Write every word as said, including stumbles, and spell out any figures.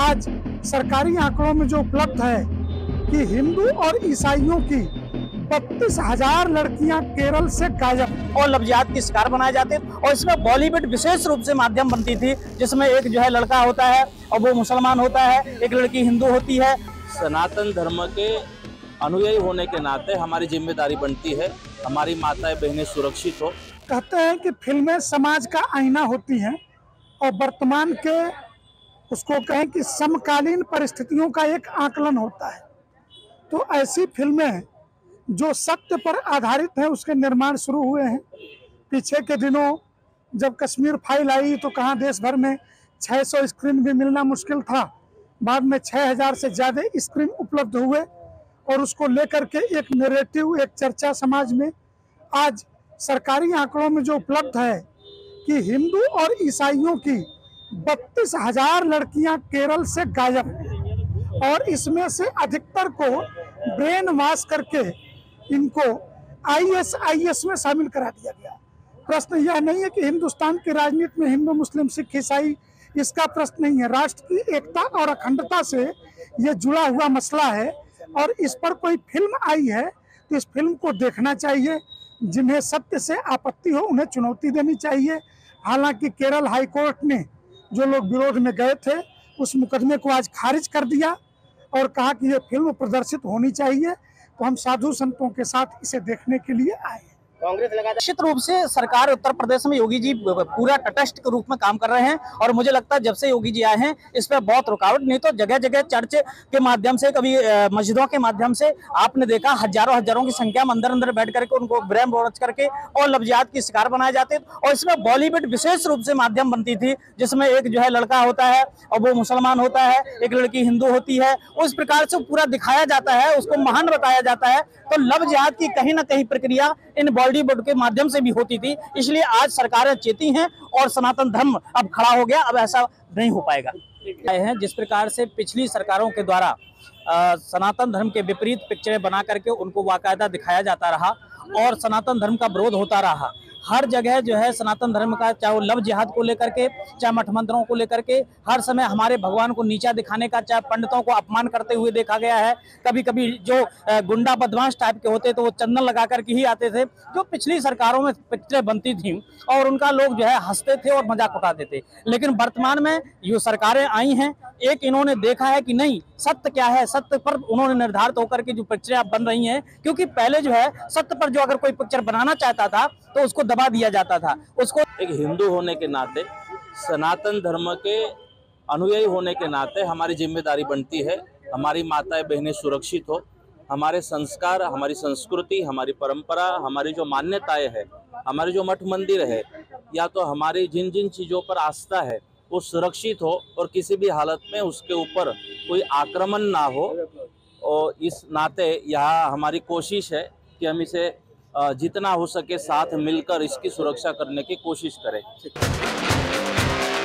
आज सरकारी आंकड़ों में जो उपलब्ध है कि हिंदू और ईसाइयों की बत्तीस हजार लड़कियां केरल से गायब और लफ्जियात की शिकार बनाए जाते थे। और इसमें बॉलीवुड विशेष रूप से माध्यम बनती थी, जिसमें एक जो है लड़का होता है और वो मुसलमान होता है, एक लड़की हिंदू होती है। सनातन धर्म के अनुयायी होने के नाते हमारी जिम्मेदारी बनती है हमारी माताएं बहनें सुरक्षित हो। कहते हैं कि फिल्में समाज का आईना होती हैं और वर्तमान के उसको कहें कि समकालीन परिस्थितियों का एक आकलन होता है। तो ऐसी फिल्में जो सत्य पर आधारित है उसके निर्माण शुरू हुए हैं। पीछे के दिनों जब कश्मीर फाइल आई तो कहाँ देश भर में छह सौ स्क्रीन भी मिलना मुश्किल था, बाद में छह हज़ार से ज़्यादा स्क्रीन उपलब्ध हुए और उसको लेकर के एक नैरेटिव, एक चर्चा समाज में। आज सरकारी आंकड़ों में जो उपलब्ध है कि हिंदू और ईसाइयों की बत्तीस हजार लड़कियां केरल से गायब हैं और इसमें से अधिकतर को ब्रेन वॉश करके इनको आईएस आईएस में शामिल करा दिया गया। प्रश्न यह नहीं है कि हिंदुस्तान की राजनीति में हिंदू मुस्लिम सिख ईसाई, इसका प्रश्न नहीं है। राष्ट्र की एकता और अखंडता से यह जुड़ा हुआ मसला है और इस पर कोई फिल्म आई है तो इस फिल्म को देखना चाहिए। जिन्हें सत्य से आपत्ति हो उन्हें चुनौती देनी चाहिए। हालांकि केरल हाईकोर्ट ने जो लोग विरोध में गए थे उस मुकदमे को आज खारिज कर दिया और कहा कि यह फिल्म प्रदर्शित होनी चाहिए। तो हम साधु संतों के साथ इसे देखने के लिए आए। कांग्रेस लगा निश्चित रूप से सरकार उत्तर प्रदेश में योगी जी पूरा तटस्थ के रूप में काम कर रहे हैं और मुझे लगता है जब से योगी जी आए हैं इस पर बहुत रुकावट, नहीं तो जगह जगह चर्च के माध्यम से, कभी मस्जिदों के माध्यम से आपने देखा हजारों हजारों की संख्या में अंदर अंदर बैठ करके उनको ब्रेन वॉश करके और लफ्जियात की शिकार बनाए जाते थे। और इसमें बॉलीवुड विशेष रूप से माध्यम बनती थी, जिसमें एक जो है लड़का होता है और वो मुसलमान होता है, एक लड़की हिंदू होती है। उस प्रकार से पूरा दिखाया जाता है, उसको महान बताया जाता है। तो लव जिहाद की कहीं ना कहीं प्रक्रिया इन बॉलीवुड के माध्यम से भी होती थी। इसलिए आज सरकारें चेती हैं और सनातन धर्म अब खड़ा हो गया, अब ऐसा नहीं हो पाएगा। हैं जिस प्रकार से पिछली सरकारों के द्वारा आ, सनातन धर्म के विपरीत पिक्चरें बना करके उनको बाकायदा दिखाया जाता रहा और सनातन धर्म का विरोध होता रहा। हर जगह जो है सनातन धर्म का, चाहे वो लव जिहाद को लेकर के, चाहे मठ मंदिरों को लेकर के, हर समय हमारे भगवान को नीचा दिखाने का, चाहे पंडितों को अपमान करते हुए देखा गया है। कभी कभी जो गुंडा बदमाश टाइप के होते तो वो चंदन लगा करके ही आते थे, जो पिछली सरकारों में पिक्चरें बनती थी और उनका लोग जो है हंसते थे और मजाक उड़ाते थे। लेकिन वर्तमान में जो सरकारें आई हैं, एक इन्होंने देखा है कि नहीं सत्य क्या है, सत्य पर उन्होंने निर्धारित होकर के जो पिक्चरें अब बन रही हैं। क्योंकि पहले जो है सत्य पर जो अगर कोई पिक्चर बनाना चाहता था तो उसको दबा दिया जाता था। उसको एक हिंदू होने के नाते, सनातन धर्म के अनुयायी होने के नाते हमारी जिम्मेदारी बनती है हमारी माताएं बहनें सुरक्षित हो। हमारे संस्कार, हमारी संस्कृति, हमारी परंपरा, हमारी जो मान्यताएं है, हमारे जो मठ मंदिर है, या तो हमारी जिन जिन चीज़ों पर आस्था है वो सुरक्षित हो और किसी भी हालत में उसके ऊपर कोई आक्रमण ना हो। और इस नाते यहाँ हमारी कोशिश है कि हम इसे जितना हो सके साथ मिलकर इसकी सुरक्षा करने की कोशिश करें।